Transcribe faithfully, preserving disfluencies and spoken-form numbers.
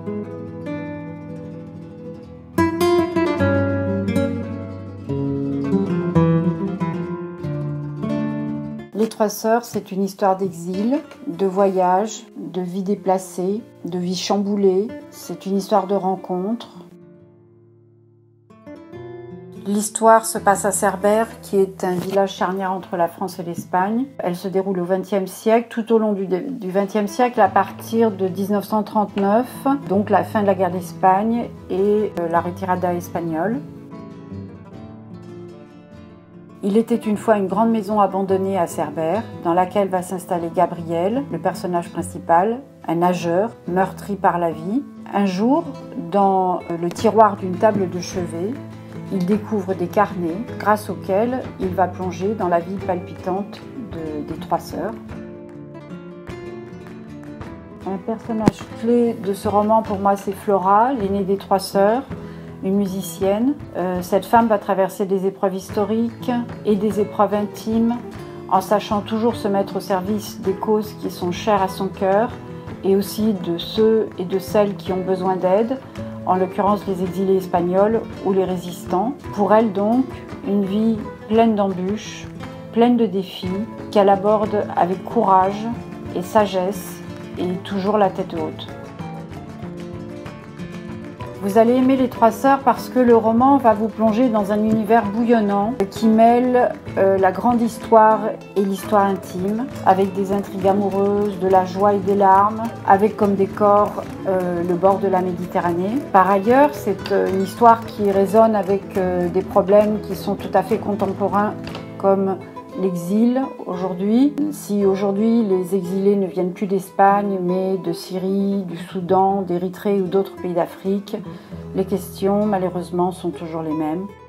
Les Trois Sœurs, c'est une histoire d'exil, de voyage, de vie déplacée, de vie chamboulée. C'est une histoire de rencontre. L'histoire se passe à Cerbère, qui est un village charnière entre la France et l'Espagne. Elle se déroule au vingtième siècle, tout au long du vingtième siècle, à partir de mille neuf cent trente-neuf, donc la fin de la guerre d'Espagne et la retirada espagnole. Il était une fois une grande maison abandonnée à Cerbère, dans laquelle va s'installer Gabriel, le personnage principal, un nageur, meurtri par la vie. Un jour, dans le tiroir d'une table de chevet, il découvre des carnets grâce auxquels il va plonger dans la vie palpitante de, des Trois Sœurs. Un personnage clé de ce roman, pour moi, c'est Flora, l'aînée des Trois Sœurs, une musicienne. Euh, cette femme va traverser des épreuves historiques et des épreuves intimes en sachant toujours se mettre au service des causes qui sont chères à son cœur et aussi de ceux et de celles qui ont besoin d'aide, en l'occurrence les exilés espagnols ou les résistants. Pour elle donc, une vie pleine d'embûches, pleine de défis, qu'elle aborde avec courage et sagesse et toujours la tête haute. Vous allez aimer Les Trois Sœurs parce que le roman va vous plonger dans un univers bouillonnant qui mêle euh, la grande histoire et l'histoire intime, avec des intrigues amoureuses, de la joie et des larmes, avec comme décor euh, le bord de la Méditerranée. Par ailleurs, c'est euh, une histoire qui résonne avec euh, des problèmes qui sont tout à fait contemporains, comme l'exil aujourd'hui. Si aujourd'hui les exilés ne viennent plus d'Espagne, mais de Syrie, du Soudan, d'Érythrée ou d'autres pays d'Afrique, les questions malheureusement sont toujours les mêmes.